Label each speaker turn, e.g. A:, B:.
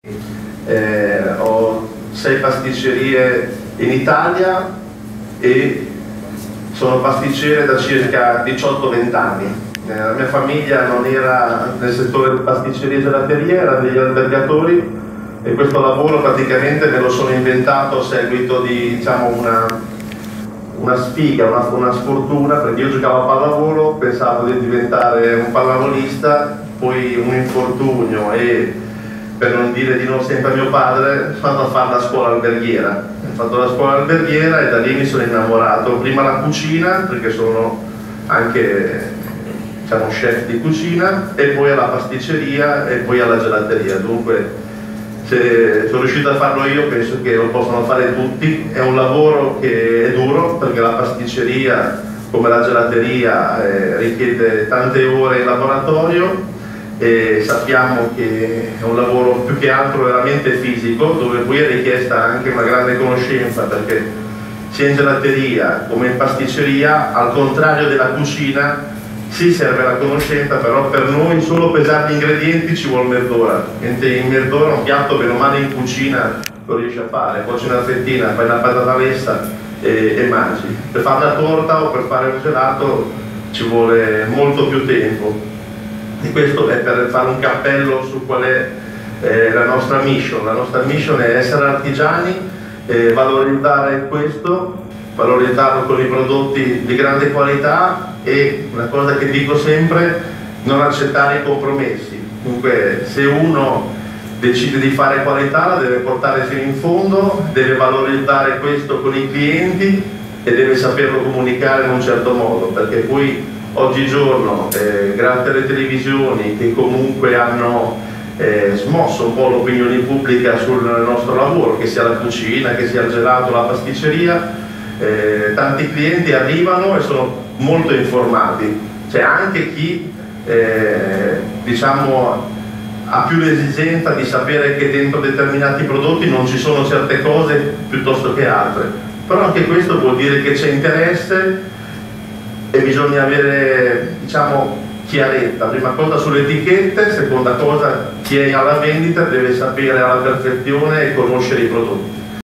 A: Ho 6 pasticcerie in Italia e sono pasticcere da circa 18-20 anni. La mia famiglia non era nel settore di pasticceria e gelateria, era degli albergatori, e questo lavoro praticamente me lo sono inventato a seguito di, diciamo, una sfiga, una sfortuna, perché io giocavo a pallavolo, pensavo di diventare un pallavolista, poi un infortunio e, per non dire di no sempre a mio padre, sono andato a fare la scuola alberghiera. Ho fatto la scuola alberghiera e da lì mi sono innamorato. Prima la cucina, perché sono anche, diciamo, chef di cucina, e poi alla pasticceria e poi alla gelateria. Dunque, se sono riuscito a farlo io, penso che lo possono fare tutti. È un lavoro che è duro, perché la pasticceria, come la gelateria, richiede tante ore in laboratorio, e sappiamo che è un lavoro più che altro veramente fisico, dove poi è richiesta anche una grande conoscenza, perché sia in gelateria come in pasticceria, al contrario della cucina, sì, serve la conoscenza, però per noi solo pesare gli ingredienti ci vuole mezz'ora, mentre in mezz'ora un piatto bene o male in cucina lo riesci a fare, cuoci una fettina, fai una patata lessa e mangi. Per fare la torta o per fare un gelato ci vuole molto più tempo. E questo è per fare un cappello su qual è la nostra mission. La nostra mission è essere artigiani, valorizzare questo, valorizzarlo con i prodotti di grande qualità, e una cosa che dico sempre, non accettare i compromessi. Dunque, se uno decide di fare qualità, la deve portare fino in fondo, deve valorizzare questo con i clienti e deve saperlo comunicare in un certo modo, perché poi oggigiorno, grazie alle televisioni che comunque hanno smosso un po' l'opinione pubblica sul nostro lavoro, che sia la cucina, che sia il gelato, la pasticceria, tanti clienti arrivano e sono molto informati. C'è anche chi diciamo ha più l'esigenza di sapere che dentro determinati prodotti non ci sono certe cose piuttosto che altre, però anche questo vuol dire che c'è interesse e bisogna avere, diciamo, chiarezza. Prima cosa sulle etichette, seconda cosa chi è alla vendita deve sapere alla perfezione e conoscere i prodotti.